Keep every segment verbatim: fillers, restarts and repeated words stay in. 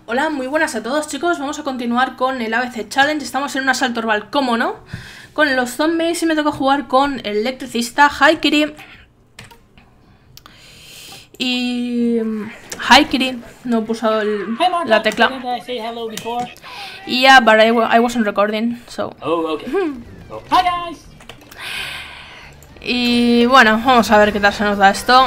Hola, muy buenas a todos, chicos. Vamos a continuar con el A B C Challenge. Estamos en un asalto orbal, como no, con los zombies y me toca jugar con el electricista Haikiri. Y... Haikiri, no he pulsado el, Hey Marta, la tecla. didn't I say hello before? Yeah, but I, I wasn't recording, so... Oh, okay. Oh, hi guys! Y bueno, vamos a ver qué tal se nos da esto.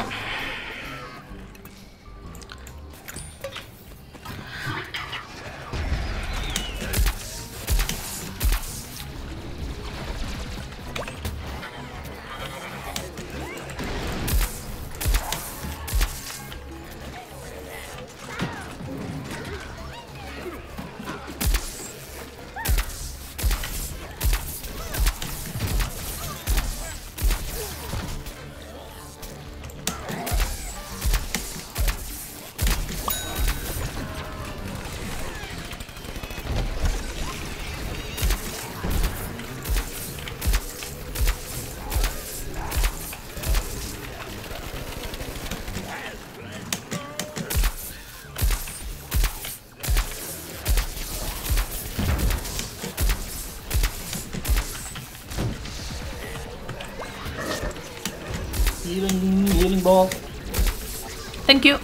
Healing, healing ball. Thank you.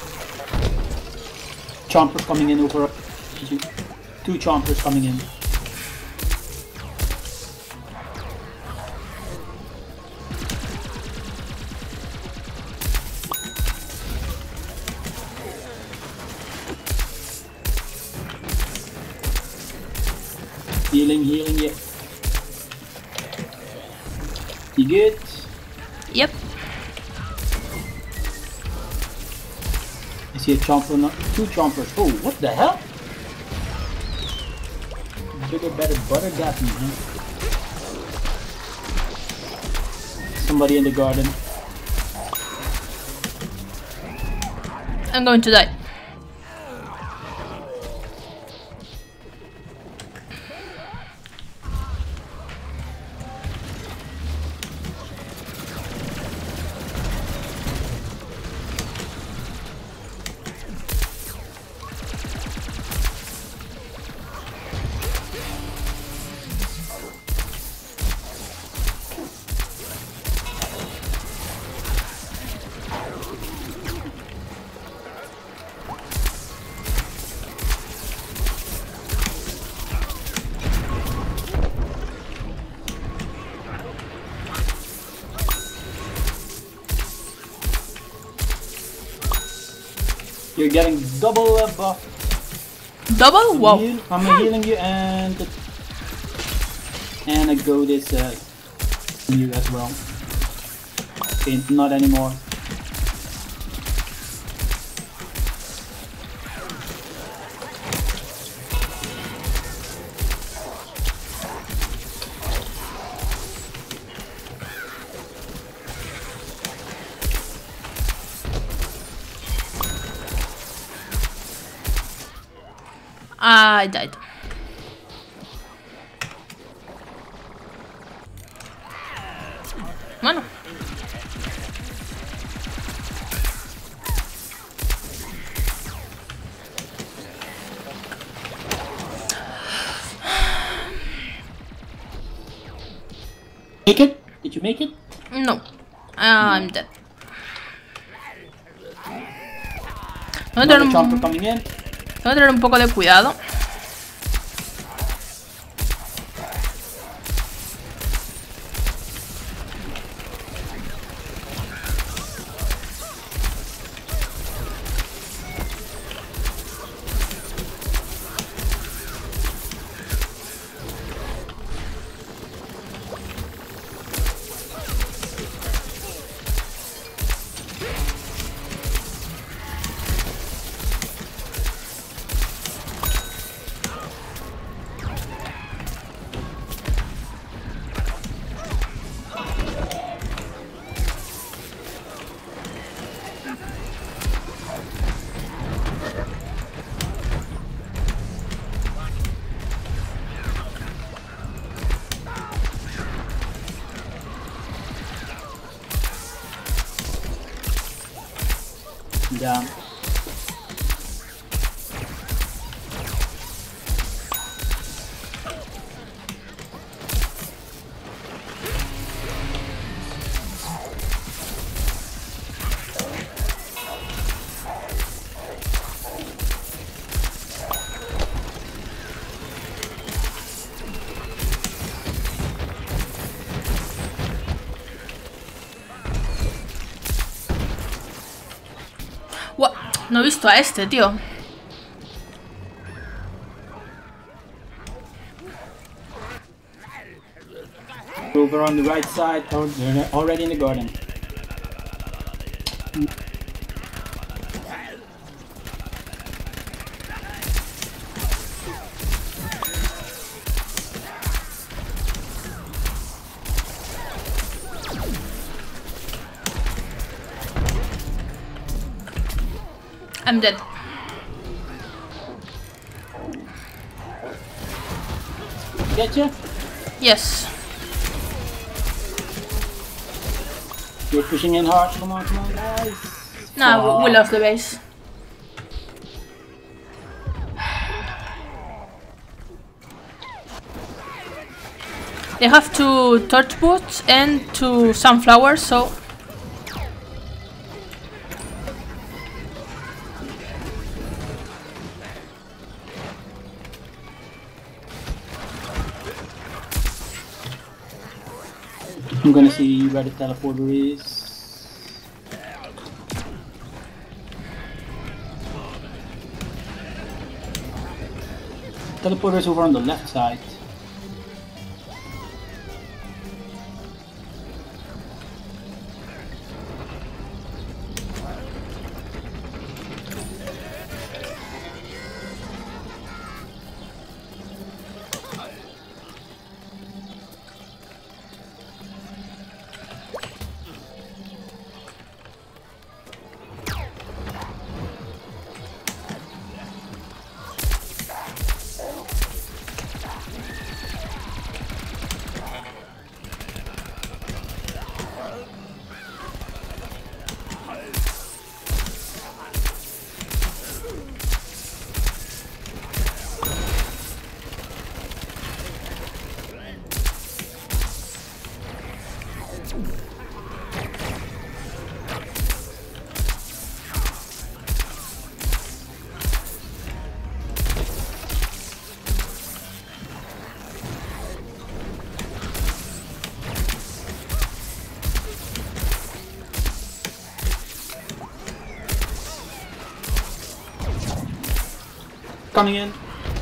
Chompers coming in over. Two chompers coming in. Healing, healing, yeah. You good? Yep. I see a chomper, not two chompers. Oh, what the hell? Bigger, better butter got me, huh? Somebody in the garden. I'm going to die. You're getting double uh, buff. Double? Wow. Heal, I'm healing you and and I go this uh, you as well. Okay, not anymore. I died. Bueno. Make it? Did you make it? No. I'm dead. Tengo que tener Another un, chomper coming in. tengo que tener un poco de cuidado. Down. No he visto a este, tío. Over on the right side, or they're already in the garden. I'm dead. Get you? Yes. You're pushing in hard. Come on, come on, guys. No, Oh. we lost the base. They have two torch boots and two sunflowers, so I'm gonna see where the teleporter is. Teleporter is over on the left side. Coming in.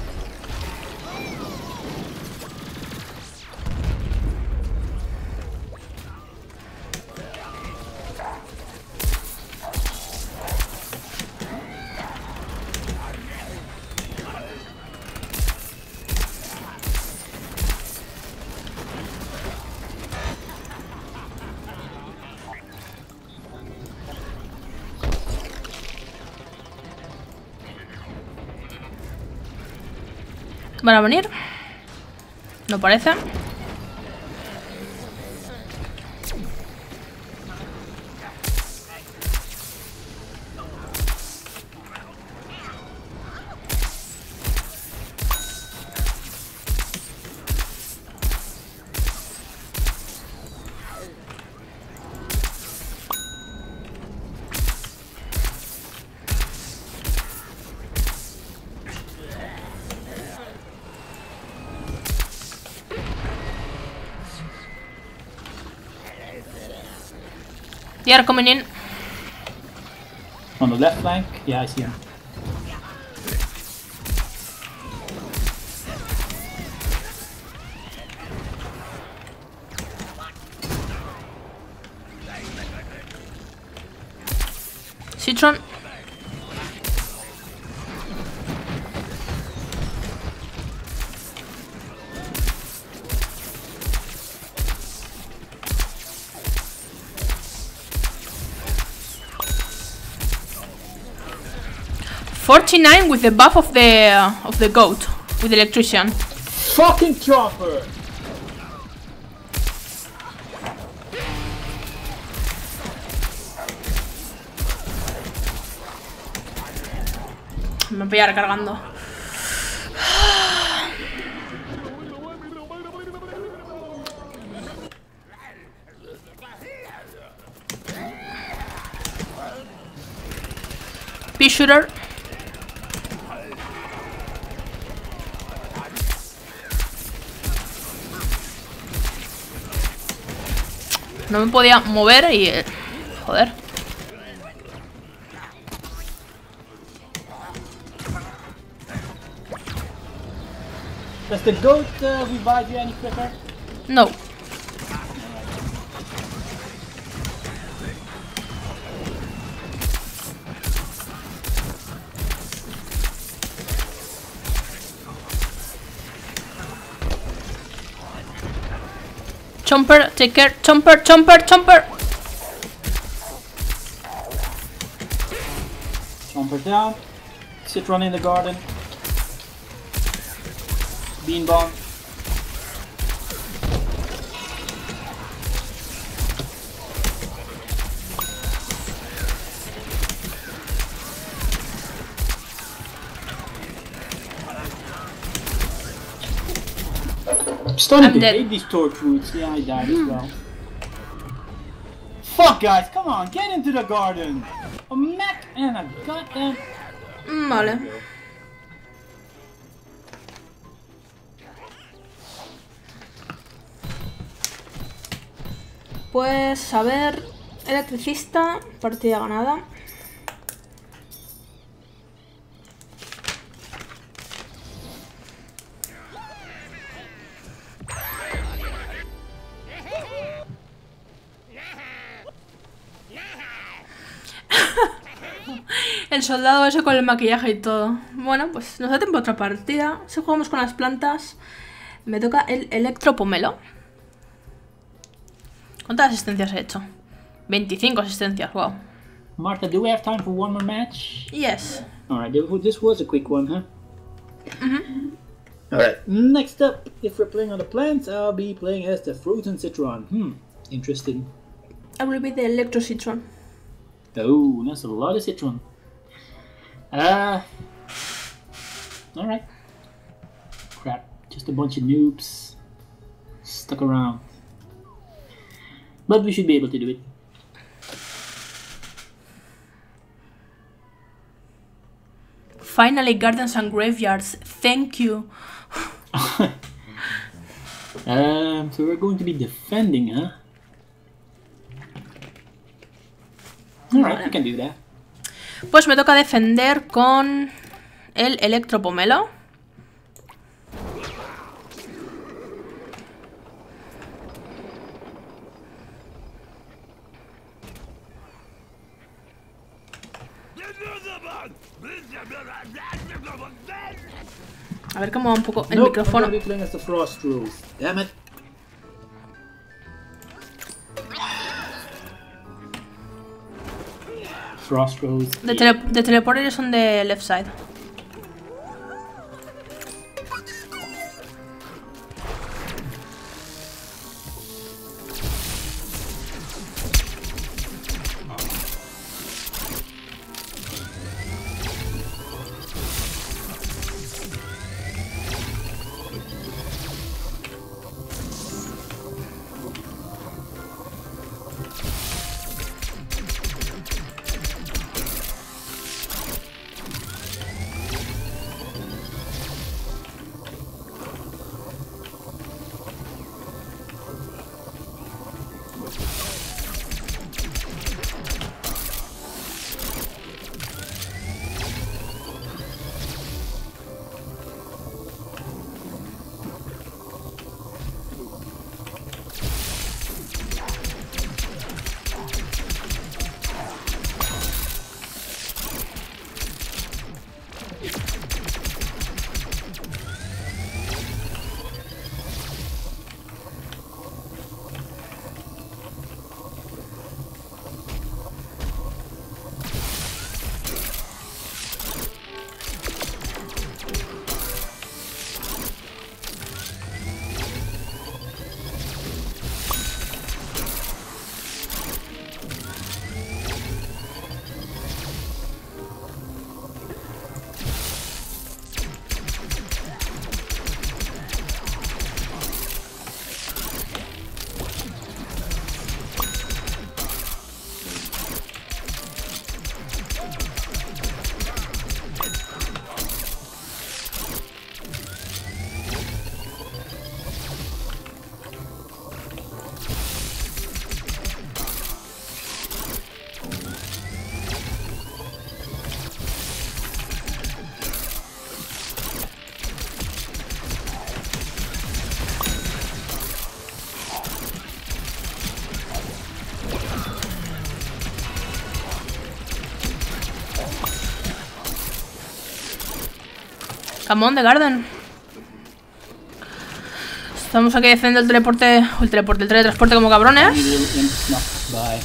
¿Van a venir? No parece. They are coming in. On the left flank? Yeah, I see him. Citron. forty-nine with the buff of the uh, of the goat with the electrician. Fucking chopper! Me voy a recargando. Pea shooter. No me podía mover y... Joder. Does the goat uh, revive you any quicker? No. Chomper, take care. Chomper, chomper, chomper. Chomper down. Citron in the garden. Bean bomb. I'm starting I'm to dead. hate these torch roots. Yeah, I died as well. Fuck, guys, come on, get into the garden. A mech and a goddamn. Mm, vale. Pues a ver, electricista, partida ganada. El soldado ese con el maquillaje y todo. Bueno, pues nos da tiempo a otra partida. Si jugamos con las plantas, me toca el electropomelo. ¿Cuántas asistencias he hecho? veinticinco asistencias, wow. Martha, do we have time for one more match? Yes. Alright, this was a quick one, huh? Mm-hmm. Alright, next up, if we're playing on the plants, I'll be playing as the Frozen Citron. Hmm, interesting. I will be the electro citron. Oh, that's a lot of citron. Uh, alright. Crap, just a bunch of noobs stuck around. But we should be able to do it. Finally, gardens and graveyards. Thank you. um, so we're going to be defending, huh? Alright, Vale. we can do that. Pues me toca defender con el electropomelo. A ver cómo va un poco el Nope, micrófono. I'm gonna be playing as the Frost Rose. Damn it. Frost Rose. De, tele de teleporter son de left side. Come on, the garden. Estamos aquí haciendo el teleporte. El teleporte, el teletransporte como cabrones. Bye.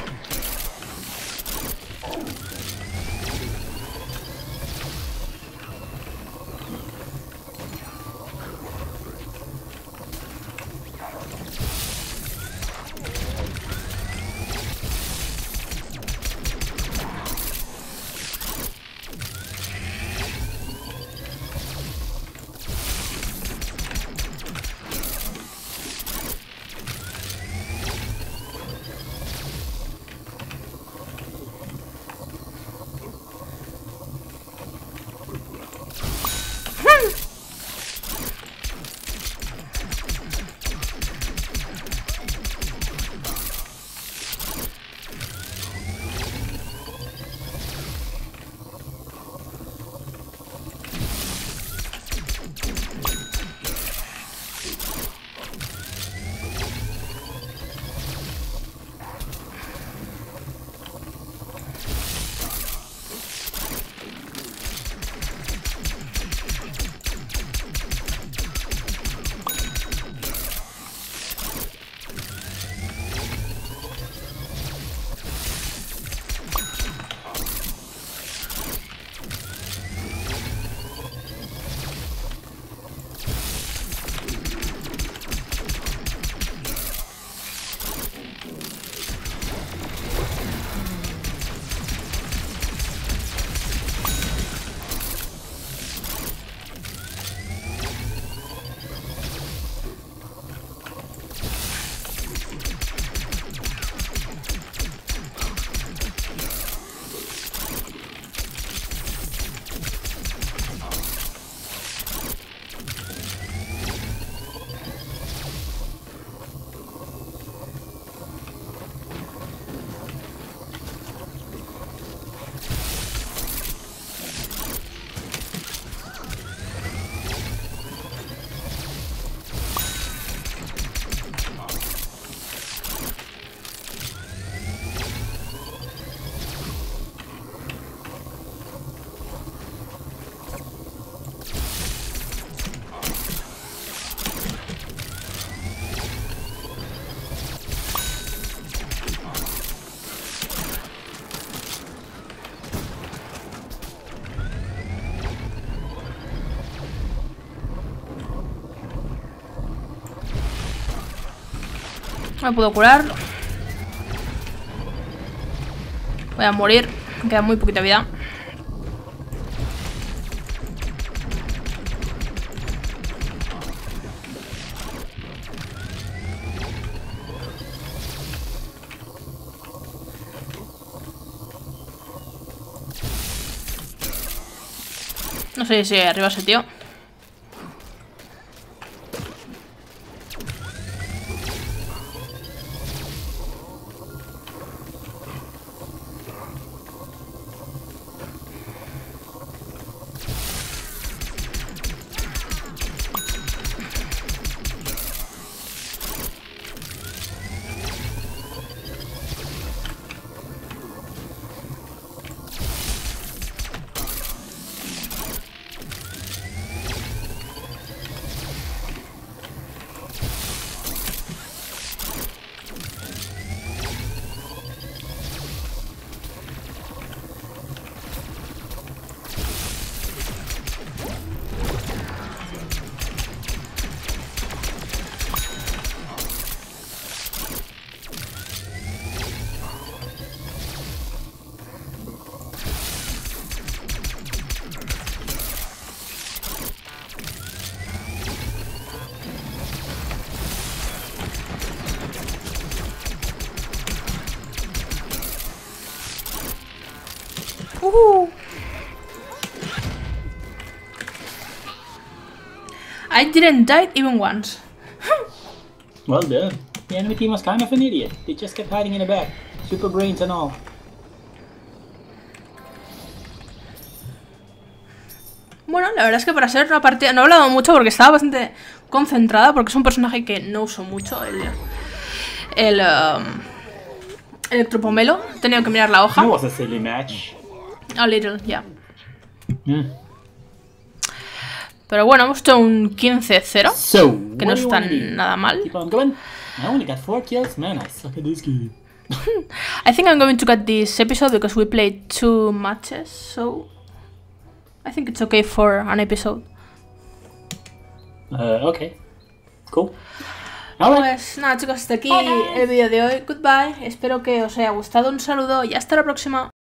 Me puedo curar. Voy a morir. Me queda muy poquita vida. No sé si arriba ese tío. Uh. I didn't die even once. Well done. The enemy team was kind of an idiot. They just kept hiding in the back. Super brains and all. Bueno, la verdad es que para ser una partida... No he hablado mucho porque estaba bastante concentrada, porque es un personaje que no uso mucho, el... El... Um, Electropomelo. He tenido que mirar la hoja. That was a silly match. A little, ya. Yeah. Mm. Pero bueno, hemos hecho un quince cero, So, que what no do you está wanna do? nada mal. Keep on going. I only got four kills. Man, I suck at this game. I think I'm going to cut this episode because we played two matches, so I think it's okay for an episode. Uh, okay. Cool. Alright. Pues nada chicos, hasta aquí el vídeo de hoy. Goodbye, espero que os haya gustado, un saludo y hasta la próxima.